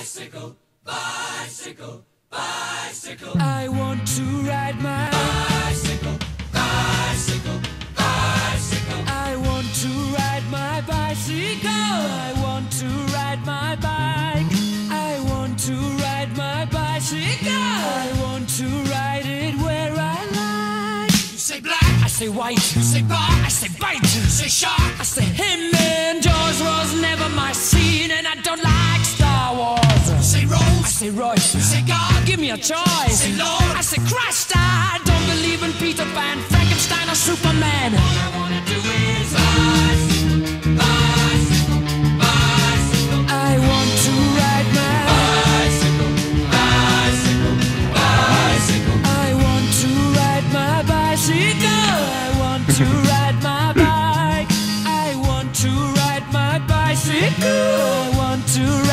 Bicycle, bicycle, bicycle. I want to ride my bicycle, bicycle, bicycle. I want to ride my bicycle. I want to ride my bike. I want to ride my bicycle. I want to ride it where I like. You say black, I say white. you say bar, I say bite. you say shark. I say him and Jaws was never my scene, and I don't like Star Wars. You say rose, I say Royce. you say God, Give me a choice. say Lord. I say Christ. I don't believe in Peter Pan, Frankenstein, or Superman. All I wanna do is bicycle, bicycle, bicycle. I want to ride my Bicycle, bicycle, bicycle. I want to ride my bicycle. I want to ride my bike. I want to ride my bicycle. I want to